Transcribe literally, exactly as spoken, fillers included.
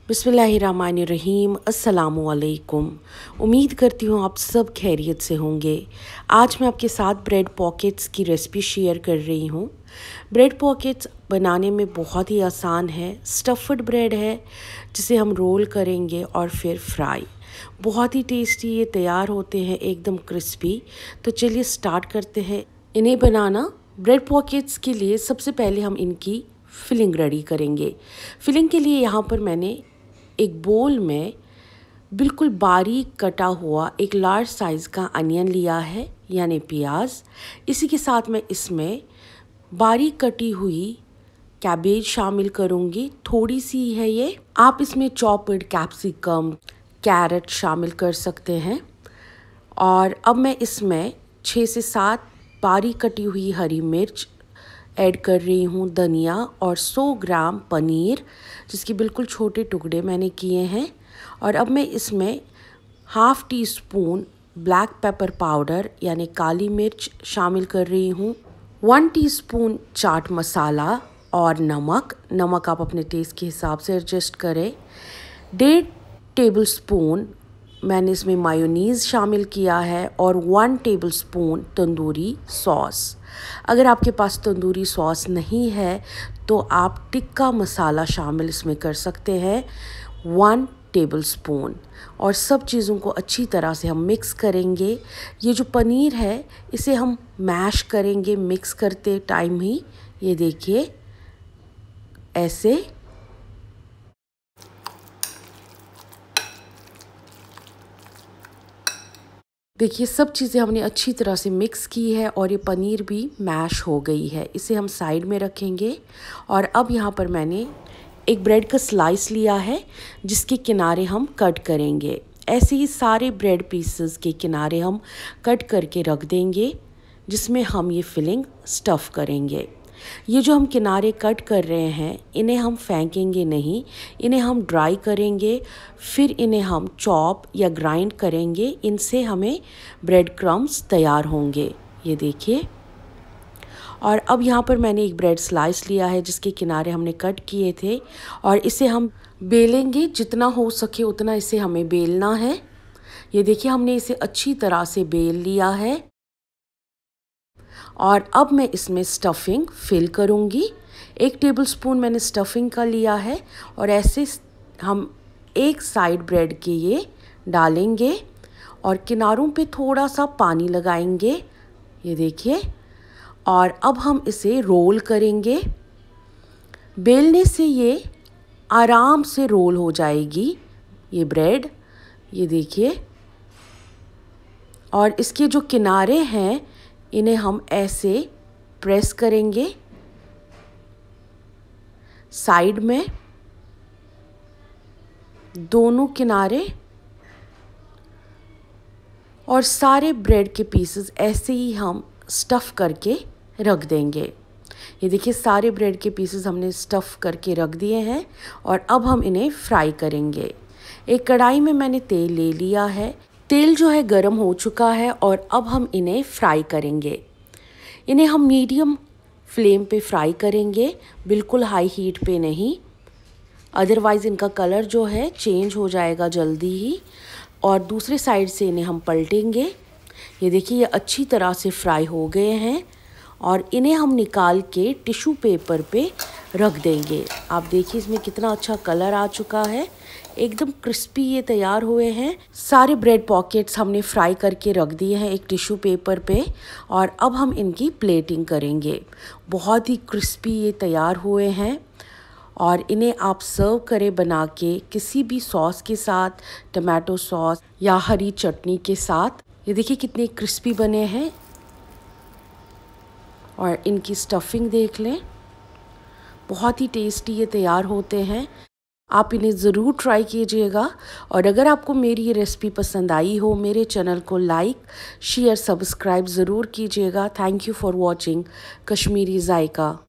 बिस्मिल्लाहिर्रहमानिर्रहीम अस्सलामुअलैकुम। उम्मीद करती हूँ आप सब खैरियत से होंगे। आज मैं आपके साथ ब्रेड पॉकेट्स की रेसिपी शेयर कर रही हूँ। ब्रेड पॉकेट्स बनाने में बहुत ही आसान है। स्टफ़ड ब्रेड है जिसे हम रोल करेंगे और फिर फ्राई। बहुत ही टेस्टी ये तैयार होते हैं, एकदम क्रिस्पी। तो चलिए स्टार्ट करते हैं इन्हें बनाना। ब्रेड पॉकेट्स के लिए सबसे पहले हम इनकी फिलिंग रेडी करेंगे। फिलिंग के लिए यहाँ पर मैंने एक बोल में बिल्कुल बारीक कटा हुआ एक लार्ज साइज़ का अनियन लिया है, यानी प्याज। इसी के साथ मैं इसमें बारीक कटी हुई कैबेज शामिल करूँगी। थोड़ी सी है ये, आप इसमें चॉप्ड कैप्सिकम, कैरेट शामिल कर सकते हैं। और अब मैं इसमें छः से सात बारीक कटी हुई हरी मिर्च ऐड कर रही हूँ, धनिया और सौ ग्राम पनीर जिसके बिल्कुल छोटे टुकड़े मैंने किए हैं। और अब मैं इसमें half teaspoon black pepper powder यानी काली मिर्च शामिल कर रही हूँ, वन टीस्पून चाट मसाला और नमक नमक आप अपने टेस्ट के हिसाब से एडजस्ट करें। डेढ़ टेबल स्पून मैंने इसमें मायोनीज़ शामिल किया है और वन टेबलस्पून तंदूरी सॉस। अगर आपके पास तंदूरी सॉस नहीं है तो आप टिक्का मसाला शामिल इसमें कर सकते हैं, वन टेबलस्पून। और सब चीज़ों को अच्छी तरह से हम मिक्स करेंगे। ये जो पनीर है इसे हम मैश करेंगे मिक्स करते टाइम ही। ये देखिए ऐसे। देखिए सब चीज़ें हमने अच्छी तरह से मिक्स की है और ये पनीर भी मैश हो गई है। इसे हम साइड में रखेंगे। और अब यहाँ पर मैंने एक ब्रेड का स्लाइस लिया है जिसके किनारे हम कट करेंगे। ऐसे ही सारे ब्रेड पीसेस के किनारे हम कट करके रख देंगे जिसमें हम ये फिलिंग स्टफ़ करेंगे। ये जो हम किनारे कट कर रहे हैं इन्हें हम फेंकेंगे नहीं, इन्हें हम ड्राई करेंगे, फिर इन्हें हम चॉप या ग्राइंड करेंगे। इनसे हमें ब्रेड क्रम्स तैयार होंगे। ये देखिए। और अब यहाँ पर मैंने एक ब्रेड स्लाइस लिया है जिसके किनारे हमने कट किए थे और इसे हम बेलेंगे। जितना हो सके उतना इसे हमें बेलना है। ये देखिए हमने इसे अच्छी तरह से बेल लिया है। और अब मैं इसमें स्टफिंग फिल करूँगी। एक टेबलस्पून मैंने स्टफिंग का लिया है और ऐसे हम एक साइड ब्रेड के ये डालेंगे और किनारों पे थोड़ा सा पानी लगाएंगे। ये देखिए। और अब हम इसे रोल करेंगे। बेलने से ये आराम से रोल हो जाएगी ये ब्रेड। ये देखिए। और इसके जो किनारे हैं इन्हें हम ऐसे प्रेस करेंगे साइड में, दोनों किनारे। और सारे ब्रेड के पीसेस ऐसे ही हम स्टफ़ करके रख देंगे। ये देखिए सारे ब्रेड के पीसेस हमने स्टफ़ करके रख दिए हैं और अब हम इन्हें फ्राई करेंगे। एक कढ़ाई में मैंने तेल ले लिया है। तेल जो है गरम हो चुका है और अब हम इन्हें फ्राई करेंगे। इन्हें हम मीडियम फ्लेम पे फ्राई करेंगे, बिल्कुल हाई हीट पे नहीं, अदरवाइज़ इनका कलर जो है चेंज हो जाएगा जल्दी ही। और दूसरे साइड से इन्हें हम पलटेंगे। ये देखिए ये अच्छी तरह से फ्राई हो गए हैं और इन्हें हम निकाल के टिश्यू पेपर पे रख देंगे। आप देखिए इसमें कितना अच्छा कलर आ चुका है, एकदम क्रिस्पी ये तैयार हुए हैं। सारे ब्रेड पॉकेट्स हमने फ्राई करके रख दिए हैं एक टिश्यू पेपर पे और अब हम इनकी प्लेटिंग करेंगे। बहुत ही क्रिस्पी ये तैयार हुए हैं और इन्हें आप सर्व करें बना के किसी भी सॉस के साथ, टमाटो सॉस या हरी चटनी के साथ। ये देखिए कितने क्रिस्पी बने हैं। और इनकी स्टफिंग देख लें, बहुत ही टेस्टी ये तैयार होते हैं। आप इन्हें ज़रूर ट्राई कीजिएगा। और अगर आपको मेरी ये रेसिपी पसंद आई हो, मेरे चैनल को लाइक, शेयर, सब्सक्राइब ज़रूर कीजिएगा। Thank you for watching Kashmiri JICA.